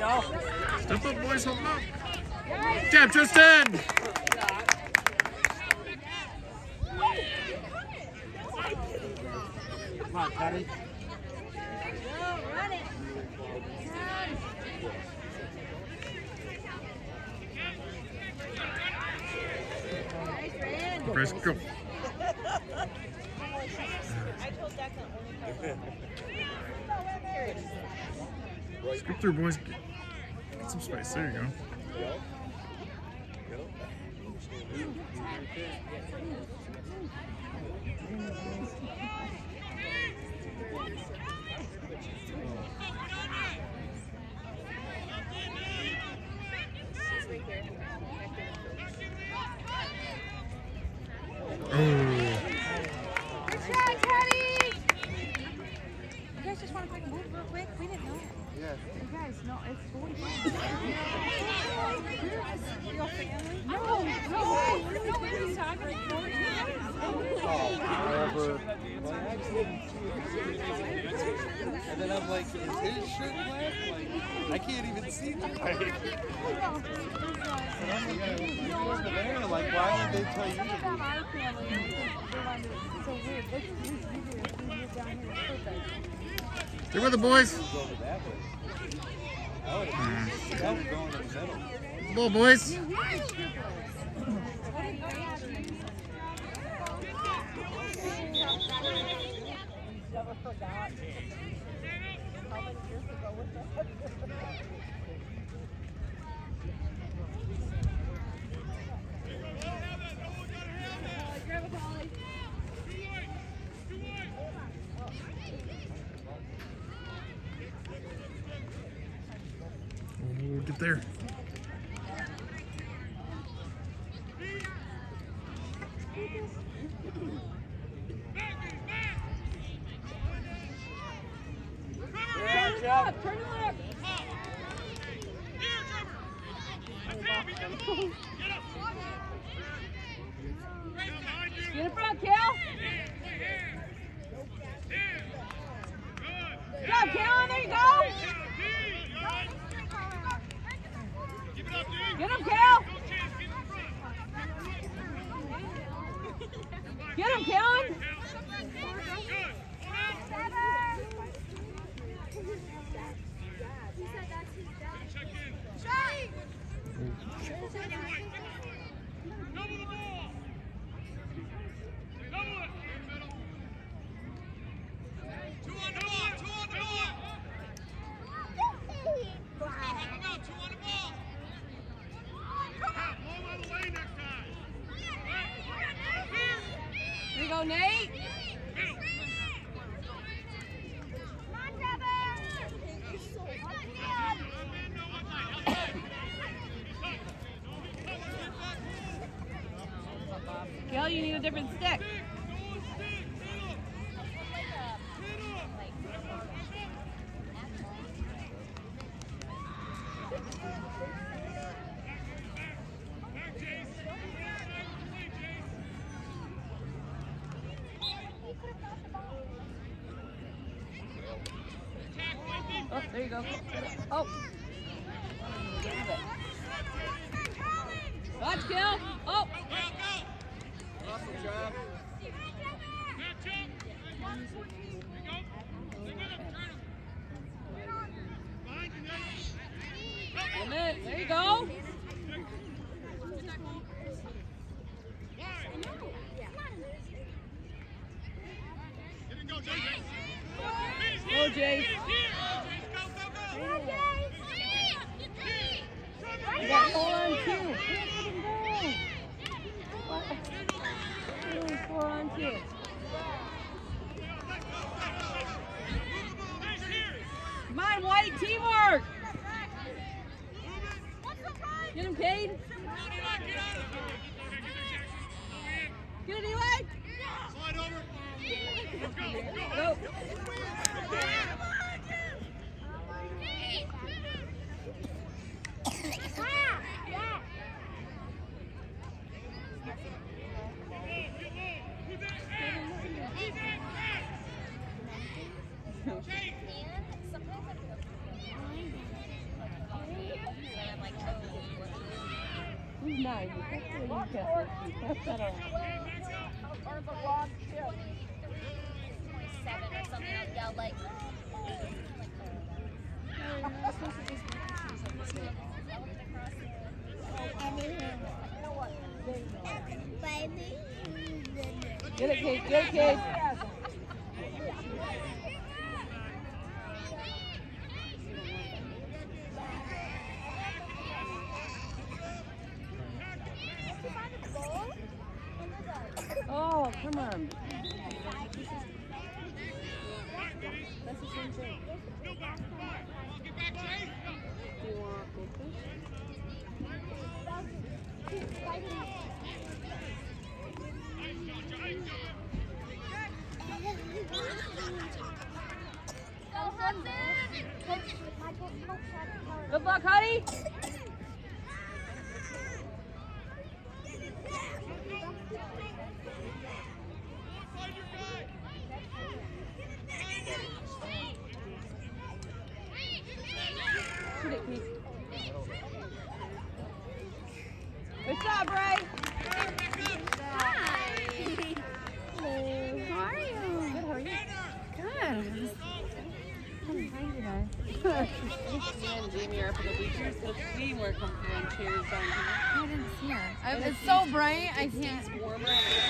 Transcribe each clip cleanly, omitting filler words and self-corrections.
Step up, boys, help him out. Jab, Tristan! Come on, Patty. Chris, go. Scoop through, boys. Get some space. There you go. No, it's 45. Your family? No, it's soccer. And then I'm like, is his shirt black? Like, I can't even see the black. And I'm like, I'm like, why would they tell you to be? It's so weird. Let's do down here. Perfect. Stay with the boys. Ball, boys. Never forgot. How many years ago was that? Oh, get there. Turn it left. Get in front, Cal. Good job, Cal. There you go. Get him, Cal. Get him, Kellen. Here you go, Nate. Kel, you need a different stick. Oh, there you go. Oh. Watch, Kel. Oh. Awesome job. There you go. Go, Jace. You got 4 on 2. Go. 4 on 2. Come on, White, teamwork. Get him, Cade. Get it, Eli. Slide over. Go. Yeah, you kept that around. Or the wrong chip. 27 or something. I'll yell like. Get it, Kate. Get it, Kate. Oh, come on. That's the same thing. Do you want goldfish? Good luck, Huddy. Good job, Ray. Hi. Hello. How are you? Good, how are you? Good. I'm fine today. Me and Jamie are up in the bleachers. It's way more comfortable in chairs down here. I didn't see her. It's so bright, I can't. It's warmer.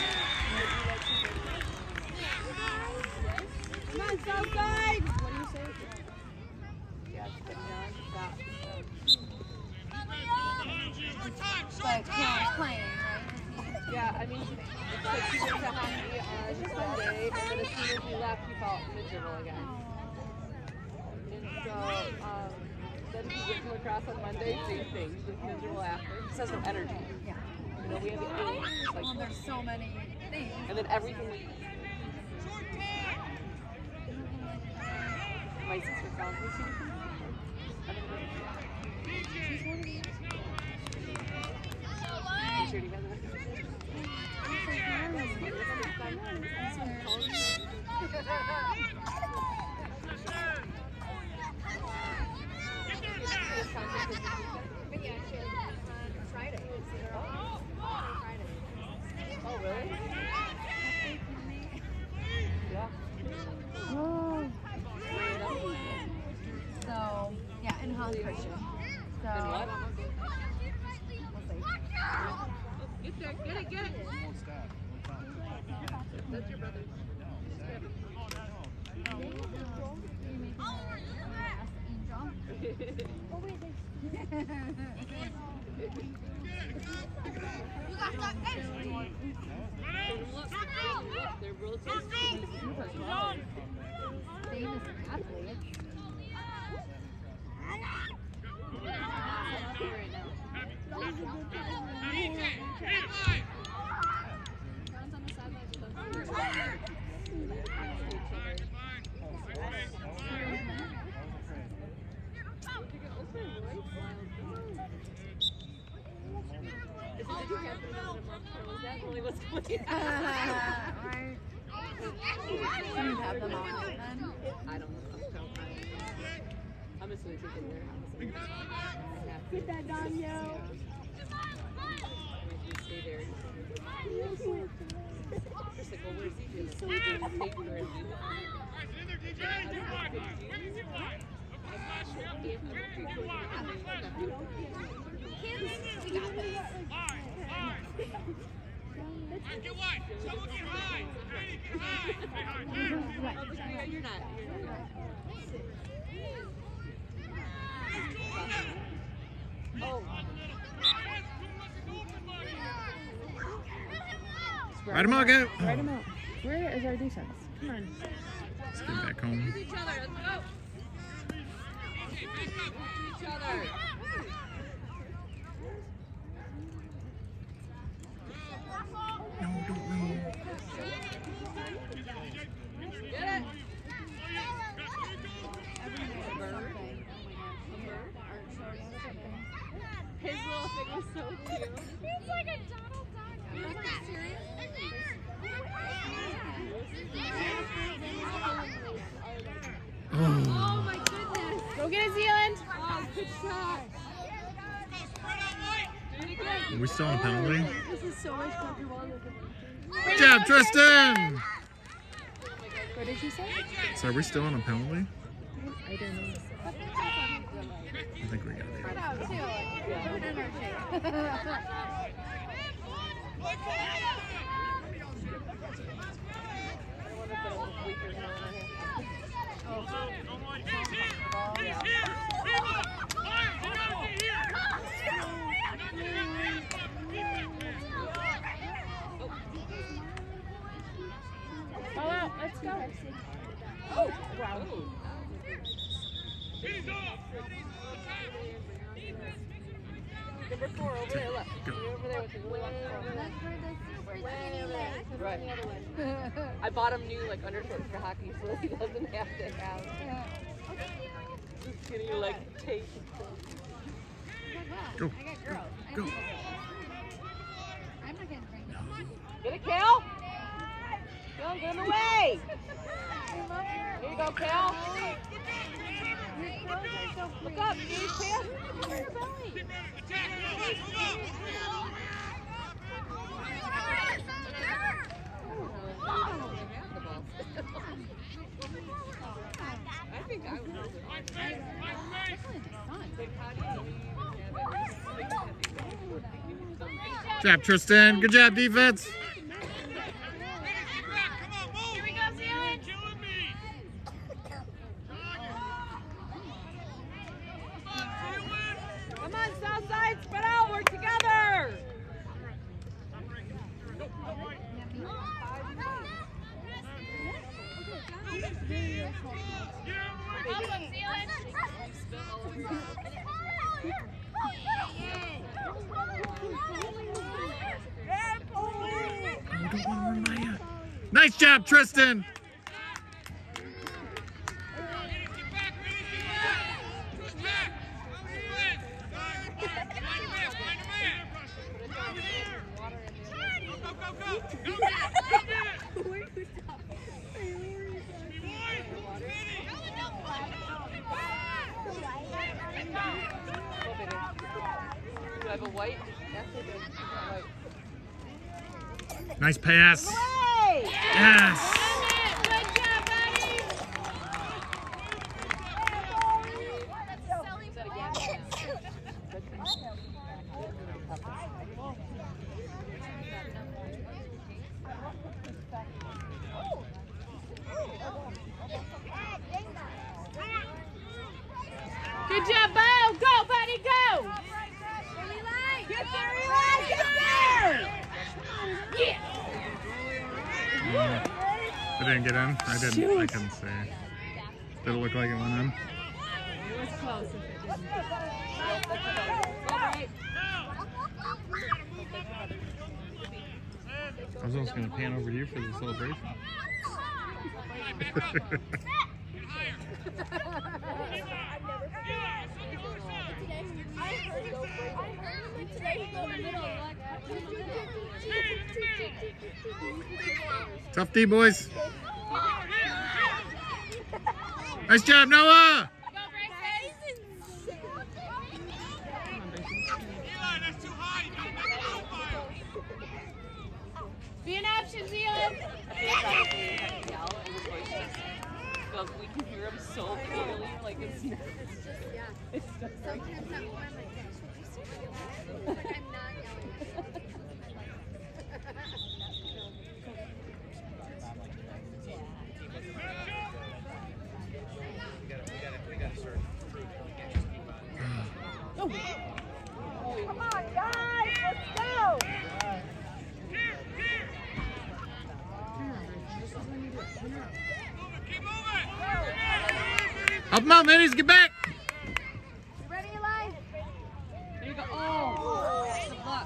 Come on, Southside! What do you say? Yeah, it's getting on. But Karen's playing, right? Yeah, I mean, it's like she went to hockey on Sunday, and then as soon as we left, he felt miserable again. And so, then he went to lacrosse on Monday, same thing, just miserable after. He just has no energy. Yeah. You know, we have the it's like, Well, there's so many things. and then everything we my sister calls me. She's one of these. You sure you got that? Oh, really? Yeah. Oh. So, yeah, and Holly Christian. So, And what? we'll see. Get there, get it, get it. That's your brother. They're real tasty. Famous athlete. Right. Can you have them all then? I don't know. I'm just going to take it there. Get that done, yo. Stay there. Just like, well, where's he doing? So take her and leave Get wide! Someone get high! Hey, get high! You're not. Oh. Ride him out, go. Write him out. Where is our defense? Come on. Let's get back home. Use each other. Let's go. Use each other. No, don't know. Get it. His little thing was so cute. It's like a Donald Duck. Are you serious? Oh my goodness. Go get it, Zealand. Oh, good shot. Spread out wide! Do it again. Are we still on a penalty? This is so much comfortable. Good job, Tristan! What did you say? So are we still on a penalty? I don't know. I think we gotta be. Put out too. Put in our shape. Let's go. Oh, wow. Number 4 over there, left. Go. Over there with the really long arm. That's for the super skinny legs. Right. I bought him new like undershorts for hockey so he doesn't have to have skinny leg tape. Go. I got girls. Go. I'm not gonna bring them. Get it, Cal? Go, get him away! Here you go, Cal. Look up, Steve, Cal. Your belly. I think I would really Good job, Tristan. Good job, defense. Come on, Southside, spread out, work together! Nice job, Tristan. Do I have a white? Yes, I do. White. Nice pass. Hey! Yes. Good job, buddy. Good job, Bo! Go, buddy, go! Get there, Eli! Get there! Yeah! I didn't get in. I didn't. I couldn't see. Did it look like it went in? It was close if it didn't. I was almost going to pan over to you for the celebration. Tough D, boys. Nice job, Noah. Be an option, Zealand. But we can hear him so clearly, like it's not. It's just Sometimes that one, like, but I'm not yelling. Come on, guys, let's go! Help him out, man. Get back. Ready, Eli? There you go. Oh! Good luck.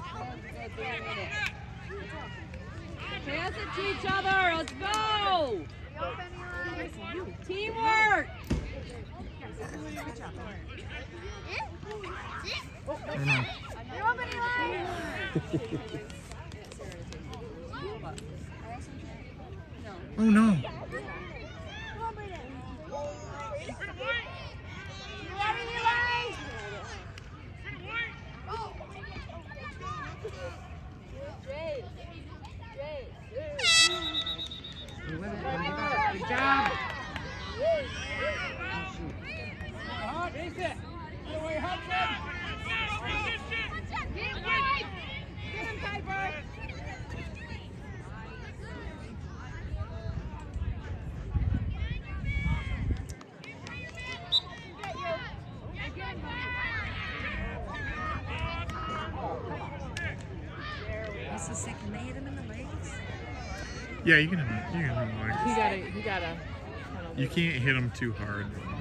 Pass it to each other. Let's go! Be open, Eli. Teamwork! Oh, no. Be open, Eli. Oh, no. You ready, Eli? Chase it. Get away, Hudson. Get him, Piper. This is sick. Can they hit him in the legs? Yeah, you can hit him. You can hit him like. He gotta. You can't hit him too hard.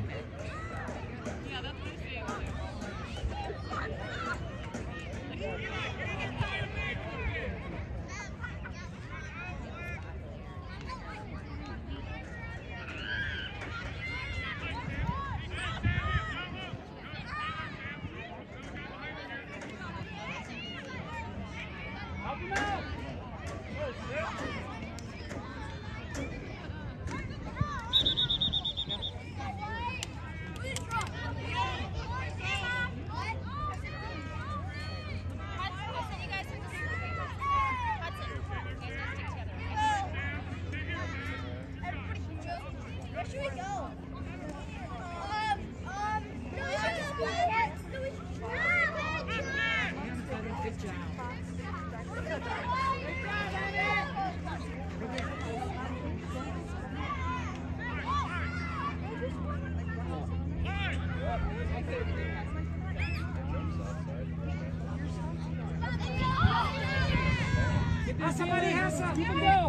Somebody has some. You can go.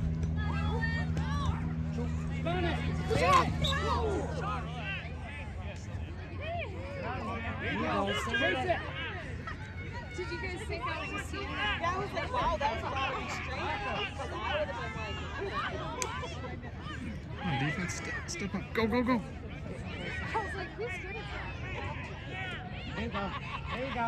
Spin it. Chase it. Did you guys think that was a scene? Yeah, I was like, wow, that was a lot of restraint. Because I would have been like, Come on, defense, step up. Go, go, go. I was like, who's good at that? There you go. There you go.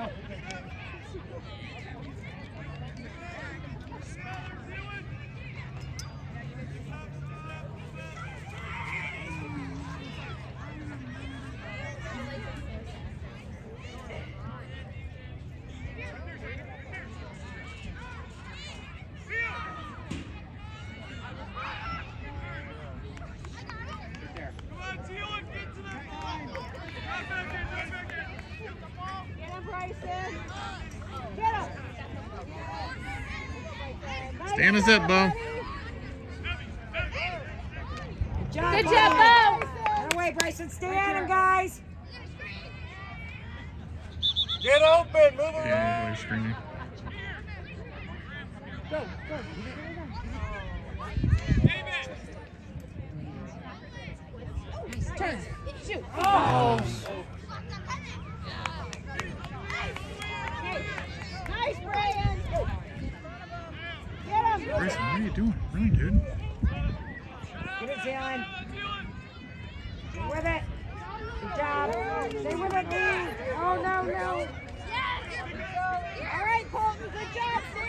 Stand us up, Bo. Good job, Bo. Get away, Bryson. Stay at him, guys. Get open, move around. Yeah, everybody's screaming. Go, go. Nice turn. Shoot. Oh. nice, Brian. Get him. Grayson, what are you doing? Run, dude. Get it, Jalen. Stay with it. Good job. Stay with it, Dean. Oh, no, no. All right, Colton. Good job, Sam.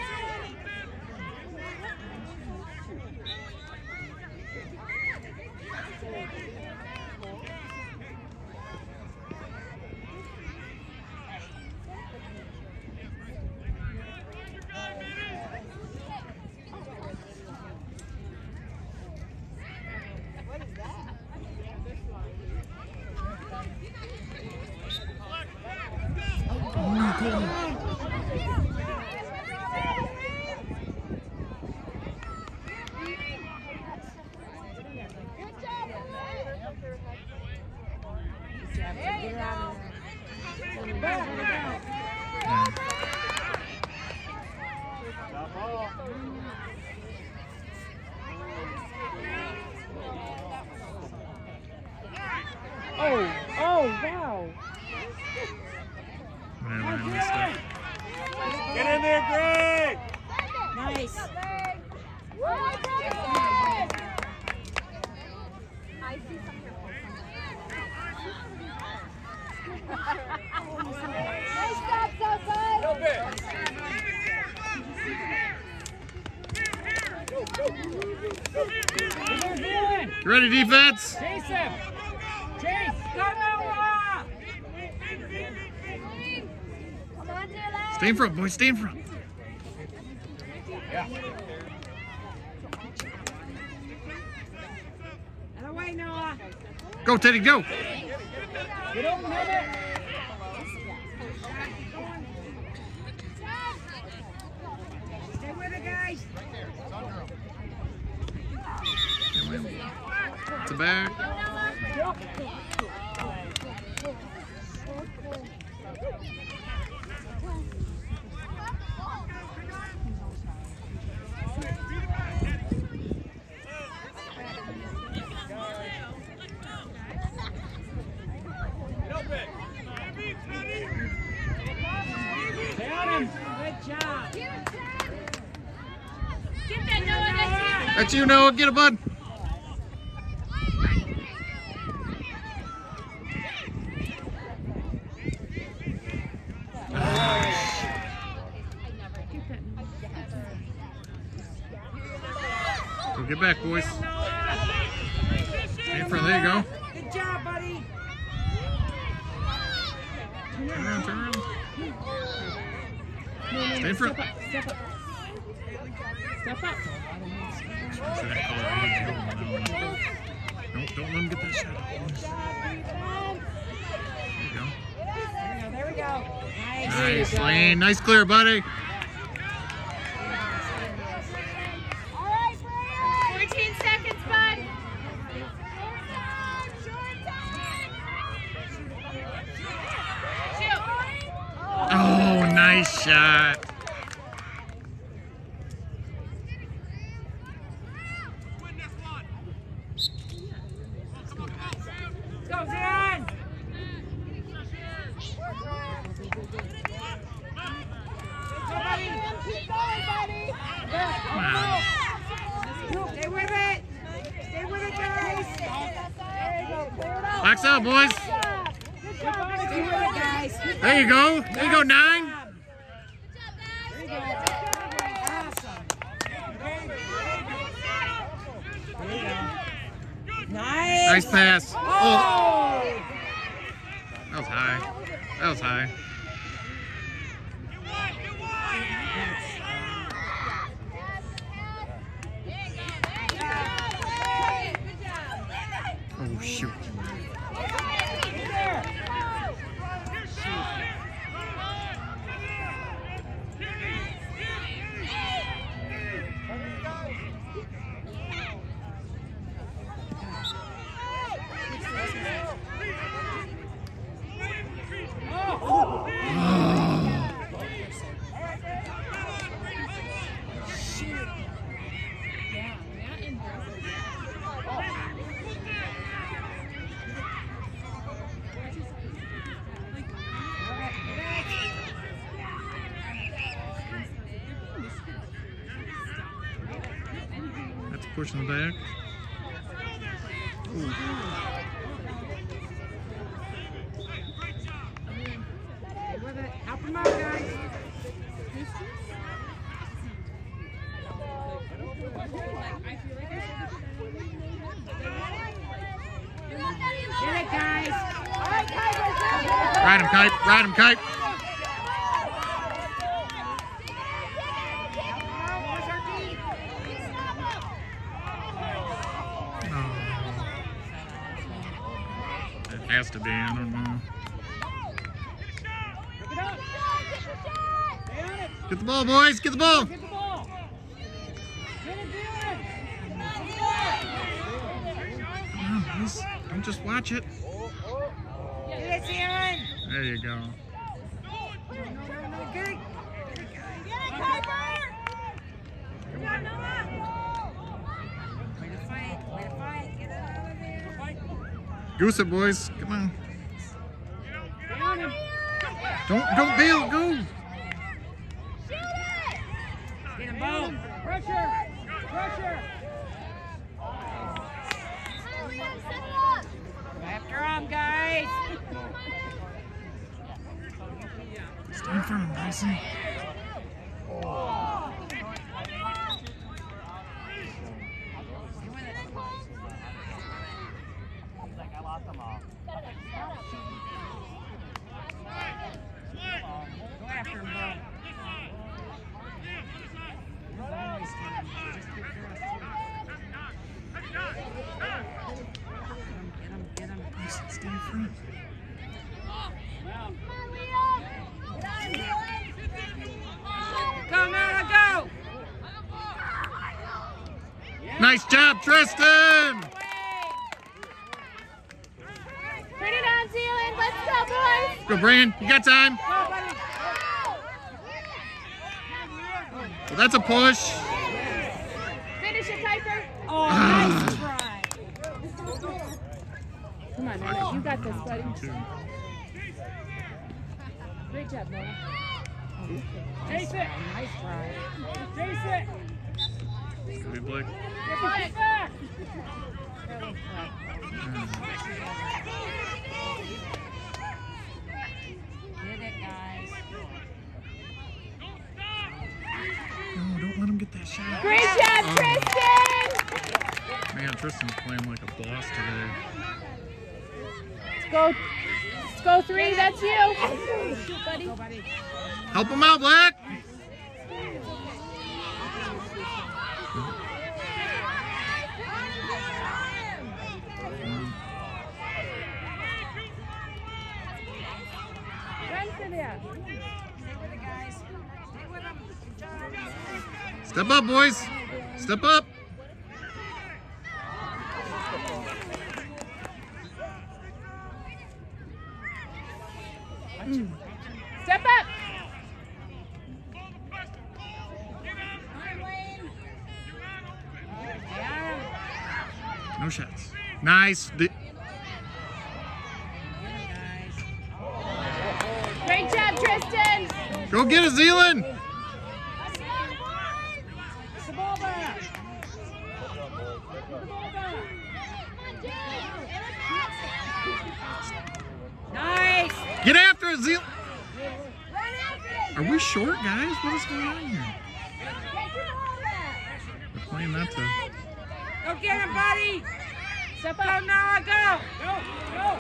Oh, wow. Get in there, Greg. Nice. I see some here. Nice job, Southside. You ready, defense? Chase him. Chase. Go, Noah. Come on, Dylan. Stay in front, boys. Stay in front. Yeah. Get away, Noah. Go, Teddy, go. Get over there. Stay with it, guys. It's a back. That's you, Noah. Get it, bud. So get back, boys. Stay in front. There you go. Good job, buddy. Turn around, turn around. Stay in front. Step up. Step up. For that color, don't let him get that shot. There we go. Nice. Nice, Lane. Nice clear, buddy. 14 seconds, bud. Oh, nice shot. Go, Zion. Come on. Stay with it. Stay with it, guys. Box out, boys. Stay with it, guys. There you go. There you go, 9. There you go. Awesome. There you go. Nice. Nice pass. Oh, Oh. that was high. That was high. Oh, shoot. That's pushing the back. Ooh. With it. Help him out, guys. Get it, guys. Ride him, Kite. Ride him, Kite. It has to be. I don't know. Get the ball, boys. Get the ball. Get the ball. Get it, Come on, boys. Don't just watch it. Get it, Aaron. There you go. Get it. Get it, Kuiper. Come on, Noah. Way to fight. Way to fight. Get it out of there. Goose it, boys. Come on. Down him. Don't bail. Go. Get him, boom. Pressure. Pressure. After him, guys. Stay in front of him, Bryson. Go after him, bro. He's always time. Just get your ass to it. Get him, get him, get him. Stay in front. Go, Nana, go! Nice job, Tristan! Put it on, Zealand. Let's go, boys. Go, Brian. You got time. Go, buddy! Well, that's a push. Finish it, Kuiper. Oh, nice try! Come on, Nana. You got this, buddy. Great job, Nana. Chase it! Nice try. Chase it! Good, Blake. Get back! Get it, guys. No, don't let him get that shot. Great job, Tristan. Man, Tristan's playing like a boss today. Let's go 3. That's you. Shoot, buddy. Go, buddy. Help him out, Black. Run for that. Step up, boys. Step up. Step up. No shots. Nice. Great job, Tristan. Go get it, Zealand. Get the ball back! Get the ball back! Nice! Get after it, Zealand. Are we short, guys? What is going on here? We're playing that to... Go get him, buddy! Step Go, up. Noah, go! Go, go!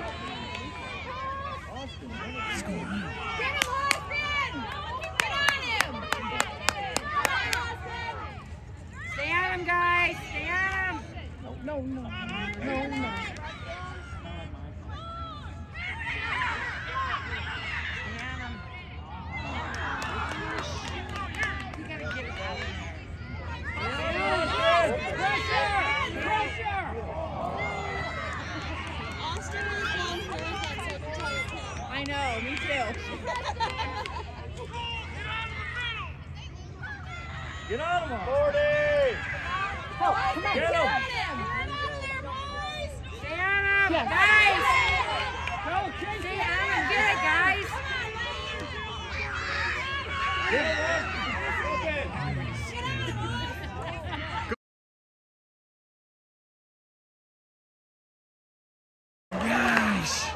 What's going on? Get him, Austin! Get on him! Come on, Austin! Stay on him, guys! Stay on him! No. Stay on him. You gotta get it out of there. Pressure! Pressure! Austin was down for that secretary too. I know. Me too. Get on him, 40! Come on, Get him! get him! There, boys! Stay on him! Yes. Guys! Go, Chase! Stay on him! Get it, guys! Get him, Austin! Gosh.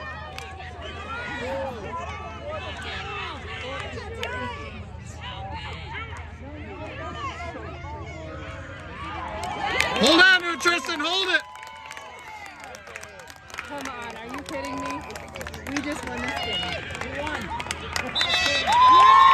Hold on to it, Tristan. Hold it. Come on. Are you kidding me? We just won this game. We won!